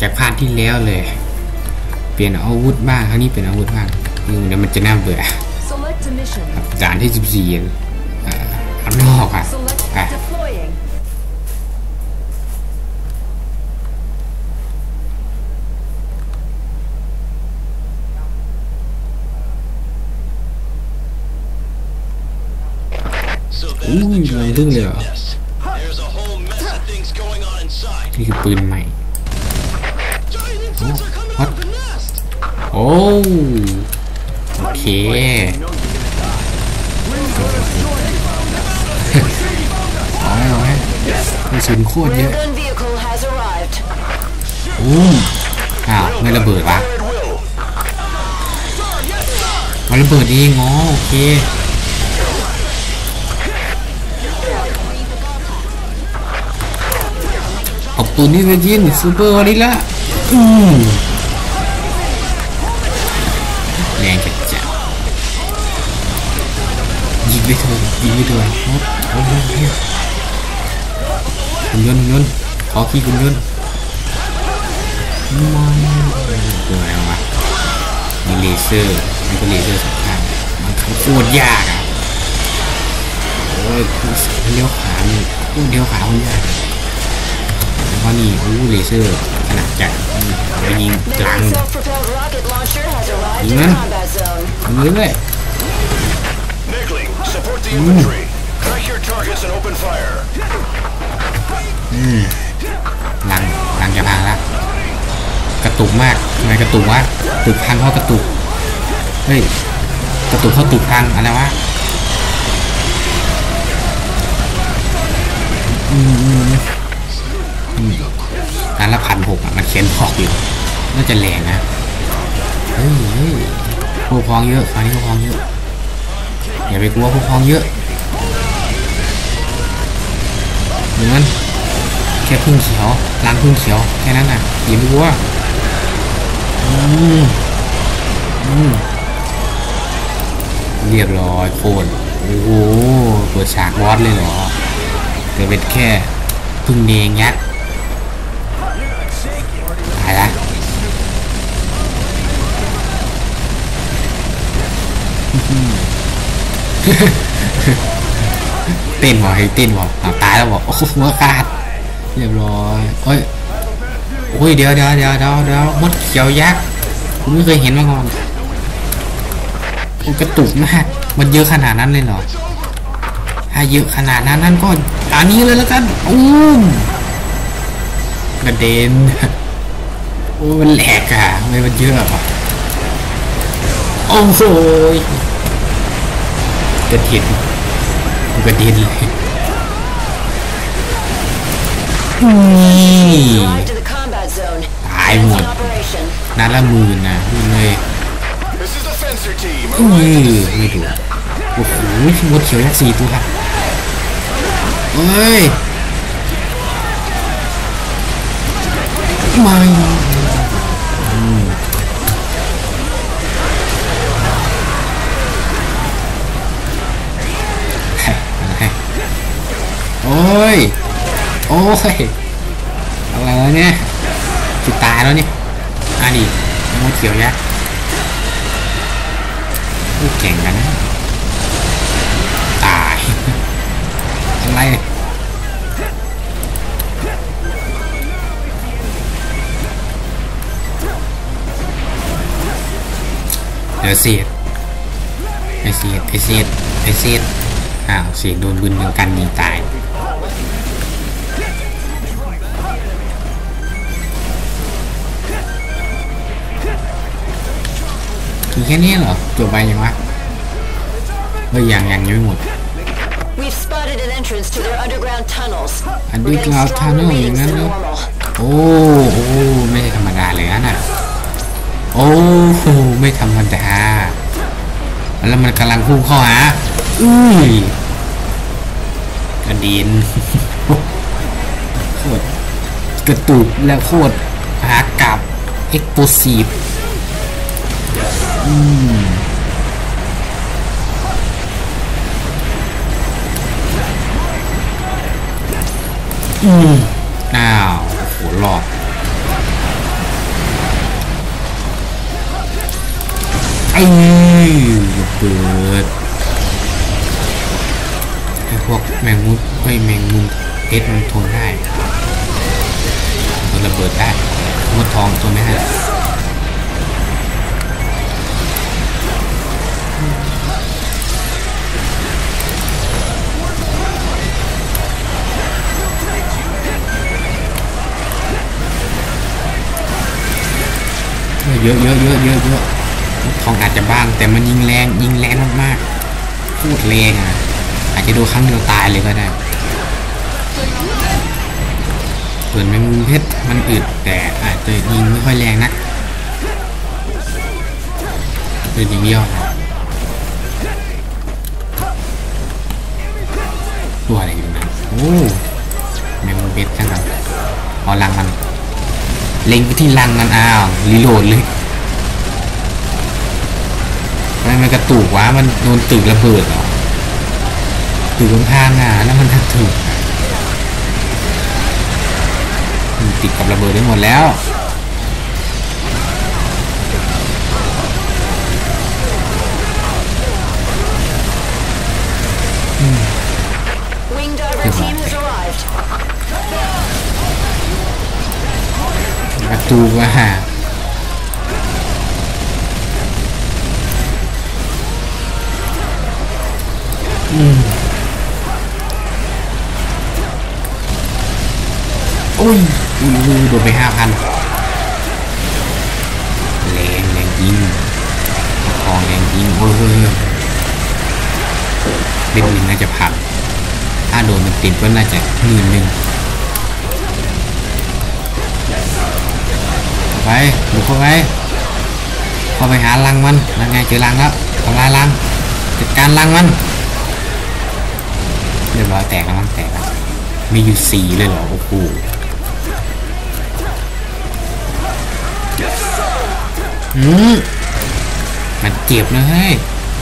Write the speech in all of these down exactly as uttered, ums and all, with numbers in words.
จากภาคที่แล้วเลยเปลี่ยนอาวุธบ้างครั้งนี้เป็นอาวุธบ้างเดี๋ยวมันจะน่าเบื่อด่านที่สิบสี่อันนอกอ่ะอ่ะอุ้ยอะไรตึ้งเลยเหรอนี่คือปืนใหม่วัดโอ้โอเคเอาไว้เอาไว้กระสุนโคตรเยอะอู้อ้าวไม่ระเบิดวะมันระเบิดเองอ๋อโอเคเอาปืนนี่ไปยิงซูเปอร์วอลิล่าอืมแรงจัดจัดยิงไปเถอะยิงไปเถอะโอ้โหคุณยนต์ยนต์ขอขี้คุณยนต์มันเกิดอะไรวะมีเลเซอร์มันก็เลเซอร์สำคัญมันโคตรยากอ่ะโอ้ยเลี้ยวขาเนี่ยโคตรเลี้ยวขาคนยากเพราะนี่โอ้เลเซอร์ขนาดใหญ่ไปยิงกลางยิงนั้นยิงเลยอืมหลังหลังจะพังแล้วกระตุกมากทำไมกระตุกวะตึกพังเพราะกระตุกเฮ้ยกระตุกเพราะตึกพังอะไรวะอืมอืมอืมอันละพันหกอ่ะมันเขียนบอกอยู่น่าจะแรงนะเฮ้ยเฮ้ยผู้พองเยอะตอนนี้ผู้พองเยอะอย่าไปกลัวผู้พองเยอะเหมือนแค่พึ่งเขียวล้างพึ่งเขียวแค่นั้นน่ะอย่าไปกลัวอืมอืมเรียบร้อยโคนโอ้โหเปิดฉากวอดเลยเหรอแต่เป็นแค่พึ่งเนงยักษ์ตายละเต้นบอกให้เต้นบอกตายแล้วบอกโอ้โหหัวขาดเรียบร้อยเฮ้ยโอ้ยเดี๋ยวเดี๋ยวเดี๋ยวเดี๋ยวเดี๋ยวมดเขียวยักษ์ผมไม่เคยเห็นมาก่อนกระตุกมากมันเยอะขนาดนั้นเลยเหรอถ้าเยอะขนาดนั้นนั่นก็อันนี้เลยแล้วกันอู้มกระเด็นโอ้มันแหลกอะไม่มันเยอะอะโอ้โหกระเด็นกระเด็นเลยนี่ตายหมดนัดละหมื่นนะพูดเลยอุ้ยไม่ดูโอ้โหมดเขียวยักษ์สี่ตัวครับเฮ้ยไม่โอ้ยโอ้ยอะไรวะเนี่ยจะตายแล้วเนี่ยอ่ะดิมดเขียวยักษ์แข่งกันนะตายอะไรเดี๋ยวเสียดไอเสียดไอเสียดไอเสียดอ้าวเสียดโดนบึนเหมือนกันนี่ตายคือแค่นี้เหรอจบไปยังวะเฮ้ยยังยังยังไม่หมดอันนี้กราวทันเนลอย่างนั้นเลยโอ้โอ้ไม่ธรรมดาเลยนะโอ้ไม่ธรรมดาแล้วมันกำลังพุ่งเข้าหาอุ้ยกระดินโคตรกระตุกและโคตรหากับเอ็กโพซีฟอืมอืมอ้าวโหหลอดไอ้ระเบิดไอ้พวกแมงมุมไอ้แมงมุมเพชรมันทนได้ระเบิดได้มดทองทนไม่ได้เยอะเยอะเยอะเยอะเยอะทองอาจจะบ้างแต่มันยิงแรงยิงแรงมากๆพูดแรงอ่ะอาจจะโดนครั้งเดียวตายเลยก็ได้ส่วนแมงมุมเพชรมันอึดแต่อาจจะยิงไม่ค่อยแรงนักอึดอย่างเดียวตัวอะไรอยู่นะโอ้แมงมุมเพชรจังเลยเอาลังมันเล็งไปที่รังมันอ้าวรีโหลดเลยมันมันกระตุกวะมันโดนตึกระเบิดเหรอตึกข้างๆอ่ะแล้วมันทักถึกติดกับระเบิดได้หมดแล้วประตูว่าอืมโอ้ยอุ้ยโดนไปห้าพันแรงแรงยิงทองแรงยิงโอ้ยเล่นหนึ่งน่าจะพันถ้าโดนมันติดก็น่าจะหมื่นหนึ่งไปบุกเข้าไปเข้าไปหารังมันยังไงเจอรังแล้วทำลายรังจัดการรังมันเรียบร้อยแตกแล้วมันแตกแล้วมีอยู่สี่เลยเหรอโอ้โหอืมมันเจ็บนะเฮ้ย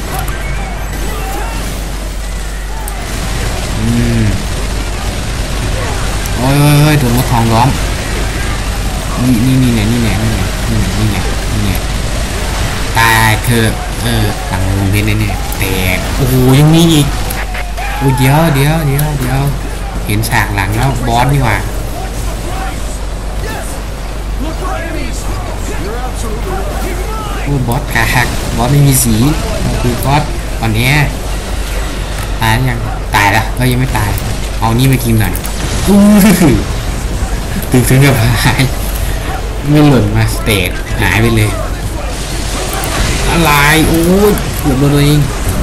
อืมโอ้ยโอ้ยโดนมดทองล้อมนี่นี่นี่เนี่ยนี่เนี่ยนี่เนี่ยนี่เนี่ยนี่เนี่ยตายเธอเออต่างลงเพชรเนี่ยแตกโอ้โหยังมีอีกโอ้เดี๋ยวเดี๋ยวเดี๋ยวเดี๋ยวเห็นฉากหลังแล้วบอสนี่หว่าโอ้บอสกากบอสไม่มีสีคือบอสตอนนี้ตายยังตายแล้วก็ยังไม่ตายเอานี่มากินหน่อยอู้ถึงถึงกับหายไม่หล่นมาสเตทหายไปเลยอะไรโอ้ยเกือบโดนตัวเอง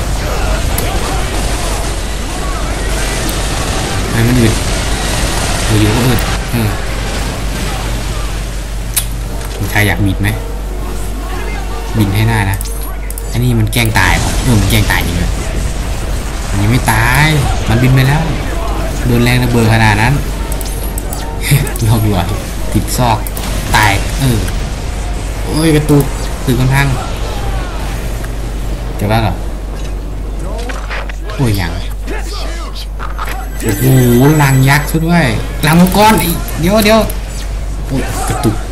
ไอ้มันอึดโอ้ยก็อึดเออคุณชายอยากบินไหมบินให้หน้านะอันนี้มันแกล้งตายผมเออมันแกล้งตายจริงเลยมันยังไม่ตายมันบินไปแล้วโดนแรงระเบิดขนาดนั้นลอกหลอดติดซอกตายเออโอ้ยกระตุกตื่นค่อนข้างจะว่าหรอโอ้ยยังโอ้โหลังยักษ์ซะด้วยลังมังกรอีกเดี๋ยวเดี๋ยวโอ้ยกระตุก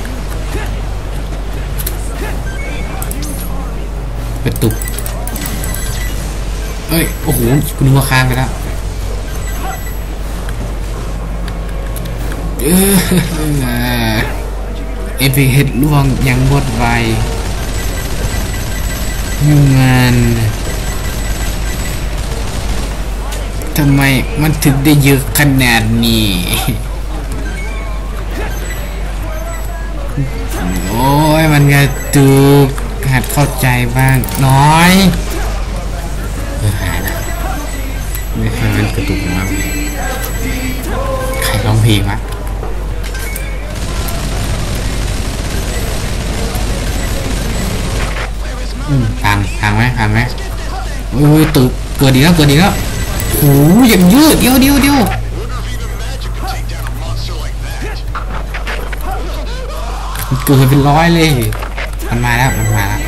กระตุกเอ้ยโอ้โหคุณนึกว่าค้างไปแล้วเออเอฟเฮดล่วงยังบดไวงานทำไมมันถึงได้เยอะขนาดนี้โอ้ยมันกระตุกหัดเข้าใจบ้างน้อยเออหายนะไม่ใช่มันกระตุกมากใครร้องเพลงวะพังพังไหมพังไหมโอ้ยตึกเกิดดีแล้วเกิดดีแล้วโอ้ยอย่างยืดเดียวเดียวเดียวเกิดเป็นร้อยเลยมันมาแล้วมันมาแล้ว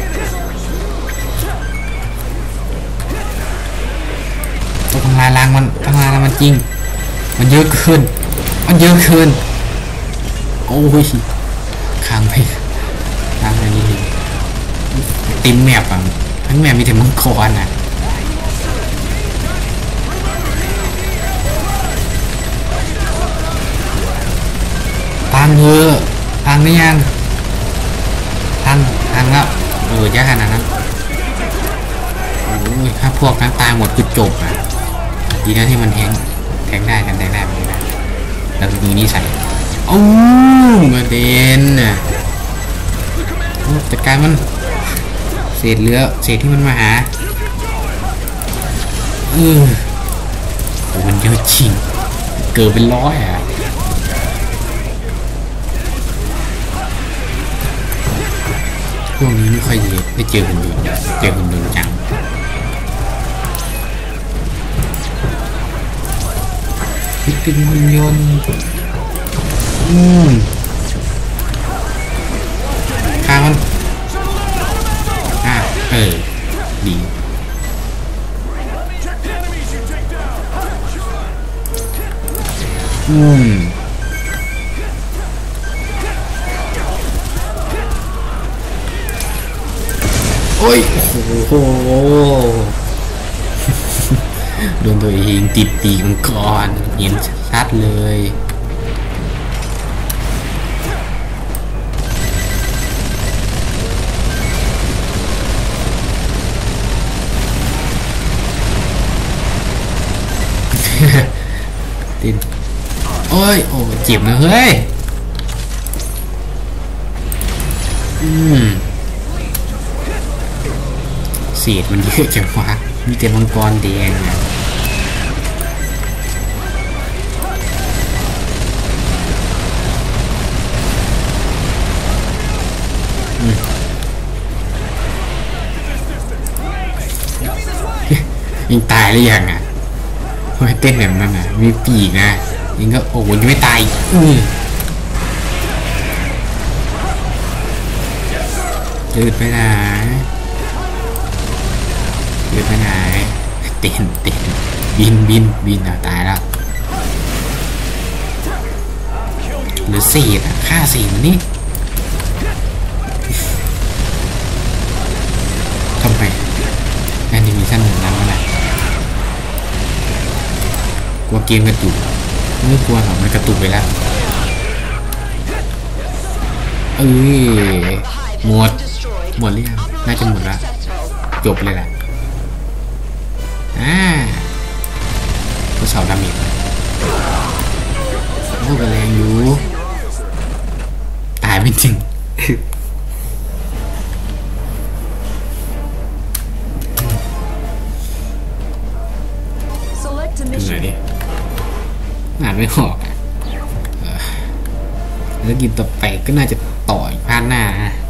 ต้องทำลายล้างมันทำลายล้างมันจริงมันเยอะเกินมันเยอะเกินโอ้ยค้างไปค้างไปนี่ติมแมปอ่ะทั้งแมปมีแต่มังกรอ่ะตังเถอะตังนี่ยังตังตังแล้วเออจะขนาดนั้นโอ้ยถ้าพวกนั้นตายหมดคือจบอ่ะดีนะที่มันแทงแทงได้กันแทงได้ไม่ได้แล้วดูนี่ใส่โอ้มาเด่นน่ะจัดการมันเศษเรือเศษที่มันมาหาเออโอ้มันเยอะจริงเกิดเป็นร้อยอ่ะช่วงนี้ไม่ค่อยได้เจอหุ่นยนต์เจอหุ่นยนต์จังคิดถึงหุ่นยนต์อืมฆ่ามันอ่ะเออดีอืมโอ้ยโอ้โหโดนตัวเองติดปีกมังกรเห็นชัดเลยติดโอ้ยโอ้เจ็บนะเฮ้ยอืมเศษมันเยอะจังวะมีแต่มังกรแดงอ่ะยังตายหรือยังอ่ะทำไมเต้นแบบนั้นอ่ะมีปีกนะยังก็โอ้ยยังไม่ตายอือยืดไปไหนยืดไปไหนเต้นเต้นบินบินบินอ่ะตายแล้วหรือเศษอ่ะฆ่าเศษมันนี่ทำไมแอนิเมชั่นเหมือนนั้นอะไรกลัวเกมกระตุกไม่กลัวหรอกมันกระตุกไปแล้วเอ้ยหมดหมดหรือยังน่าจะหมดละจบเลยแหละอ่าทดสอบดาเมจโอ้กระแรงอยู่ตายไม่จริงดูหน่อยดิอ่านไม่ออกอ่ะแล้วกินต่อไปก็น่าจะต่ออีกพาร์ทหน้า